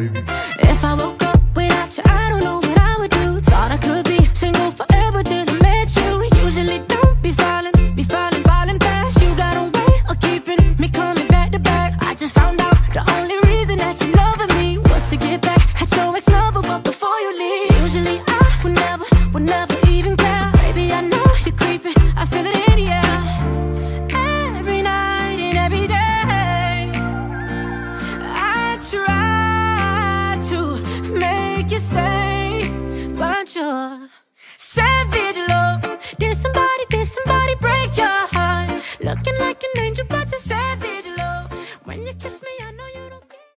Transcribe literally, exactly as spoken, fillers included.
baby. If I woke up without you, I don't know what I would do. Thought I could be single forever till I met you. Usually don't be falling, be falling, falling fast. You got a way of keeping me coming back to back. I just found out the only reason that you loving me was to get back at your ex-lover, but before you leave, usually I would never, would never even care. Baby, I know you're creeping, I feel it in the air. Every night and every day, I try to make you stay, but you're savage love. Did somebody, did somebody break your heart? Looking like an angel, but you're savage.